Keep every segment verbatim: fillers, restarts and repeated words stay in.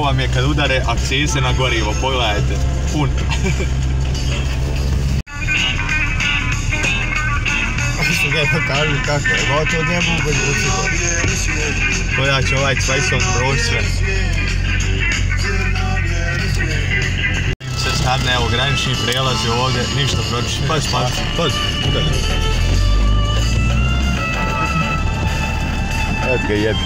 vam je kad udare akcize na gorivo, pogledajte, pun. Što ga je pokažu kako je, ovo to ne mogu učiti. Koja će ovaj cvajsom proći sve. Se starne, evo, granični prelazi ovdje, ništa pročiš. Pazi, pazi, pazi, udalje. Evo ga jebi.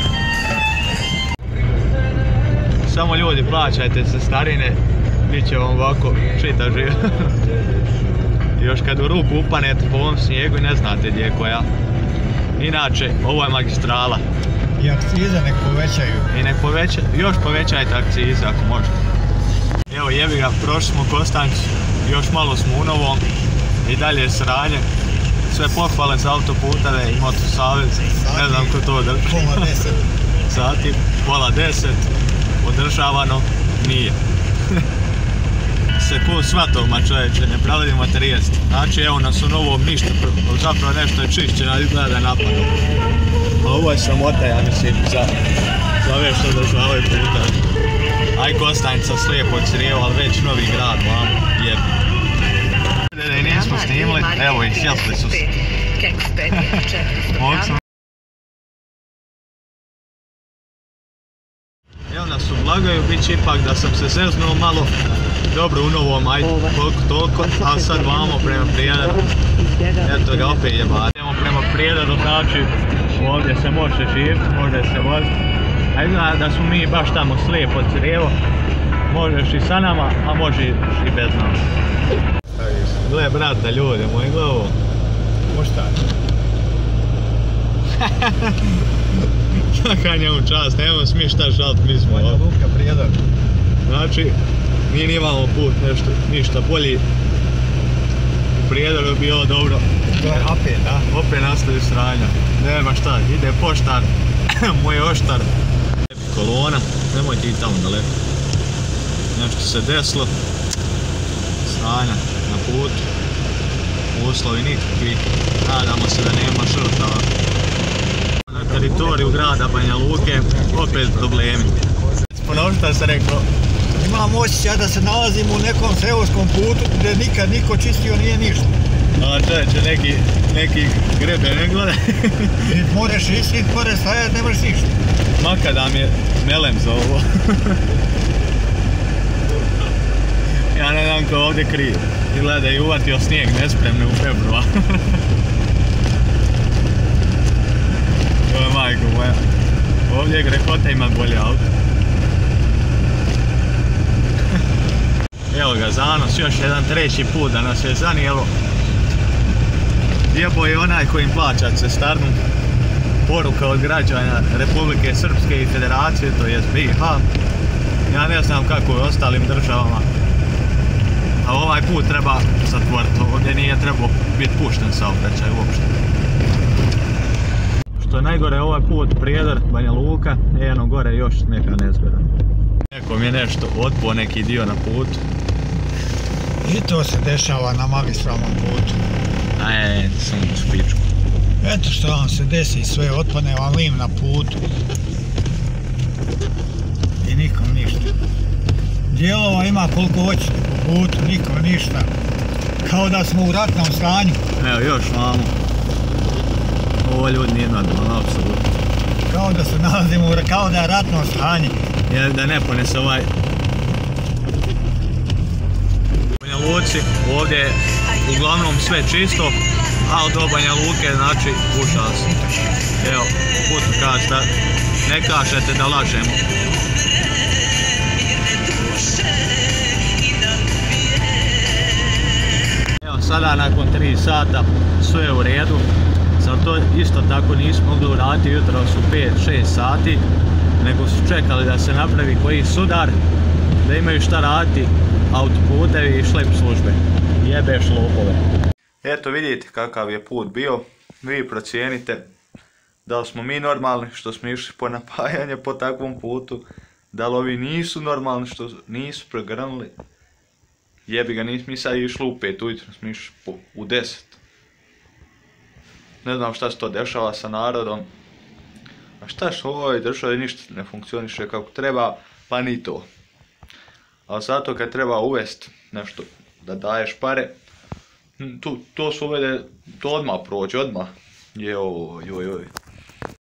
Samo ljudi, plaćajte se starine, bit će vam ovako čita živ. Još kad u ruku upanete po ovom snijegu i ne znate gdje je koja. Inače, ovo je magistrala. I akcize nek povećaju. I nek poveća, još povećajte akcize ako možete. Evo jebi ga, prošli smo Kostanjcu, još malo smo u Novom i dalje je sranje. Sve pohvale za autoputeve i Motosavez, ne znam ko to drži. Pola deset. Sati, pola deset, održavano nije. Se ko svatovma čovječe, ne pravi materijest. Znači evo nas u Novom ništa, zapravo nešto je čišćeno, ali gleda je napadno. A ovo je samota, ja mislim, za, za ove što održavaju puta. Aj Kostanjca slijepo Crijevo, ali već novi grad, vam jebi. Da i nismo snimili, evo i sjeli su se. Evo nas u Blagaju, bit će ipak da sam se zeznuo malo. Dobro u Novom, ajde, koliko toliko, a sad vamo prema Prijedaru. Eto ga opet jebati. Idemo prema Prijedaru, znači ovdje se može živjeti, može se voziti. A izgleda da smo mi baš tamo slijepo Crijevo. Možeš i sa nama, a možeš i bez nama. Gle brata ljude, moj glavo. Pošta. Svaka njemu čast, nemamo smije šta žalt, mi smo Banja Luka, Prijedar. Znači, mi nimamo put nešto, ništa bolji. U Prijedaru bi bilo dobro. To je opet, da? Opet nastavi sranja. Nema šta, ide poštar, moj oštar. Kolona, nemoj ti tamo daleko. Nešto se desilo. Sranja na putu. Uslovi nikakvi. Nadamo se da nema žrtava. Na teritoriju grada Banja Luke opet problemi. Ponovi šta sam rekao. Imam osjećaj da se nalazimo u nekom seoskom putu gdje nikad niko čistio nije ništa. A čovječe, neki, neki grebe ne gleda. Možeš isti, možeš stajati, ne možeš ništa. Makadam je melem za ovo. Ja ne znam ko ovdje kriv. Izgleda da je uvatio snijeg nespremne u februar. Joj majko moja. Ovdje je grehota imat bolje auto. Evo ga zanos, još jedan treći put da nas je zanijelo. Jebo je onaj koji im plaća cestarnu. Poruka od građana Republike Srpske i Federacije, to jest B i H. Ja ne znam kako je u ostalim državama. A ovaj put treba zatvoriti, ovdje nije trebao biti pušten saobraćaj uopšte. Što je najgore, ovaj put Prijedar, Banja Luka, jedno gore još neka nezgoda. Nekom je nešto otpo neki dio na putu. I to se dešava na magistralnom putu. Ajde, sam u špičku. Eto što vam se desi, sve otpadne vam lim na putu. I nikom ništa. Dijelova ima koliko hoćete po putu, nikom ništa. Kao da smo u ratnom stanju. Evo još vamo. Ovo ljudi nije normalno, apsolutno. Kao da se nalazimo, kao da je ratno stanje. Jer da ne ponese ovaj... Banja Luci, ovdje je uglavnom sve čisto, ali do Banja Luke znači užas. Evo, putu kaže da ne kažete da lažemo. Evo sada nakon tri sata sve je u redu. Zato isto tako nismo mogli uraditi jutro su pet šest sati, nego su čekali da se napravi koji sudar, da imaju šta raditi autoputevi i šlep službe. Jebeš lopove. Eto vidite kakav je put bio, vi procijenite da li smo mi normalni što smo išli po napajanje po takvom putu, da li ovi nisu normalni što nisu pregrnuli. Jebi ga, nismo mi sad išli u pet ujutro, smo išli u deset. Ne znam šta se to dešava sa narodom. A šta što u ovoj državi ništa ne funkcioniše kako treba. pa ni to. Ali zato kad treba uvest nešto, da daješ pare, tu, to su uvede, to odmah prođe, odmah. Joj, joj, joj.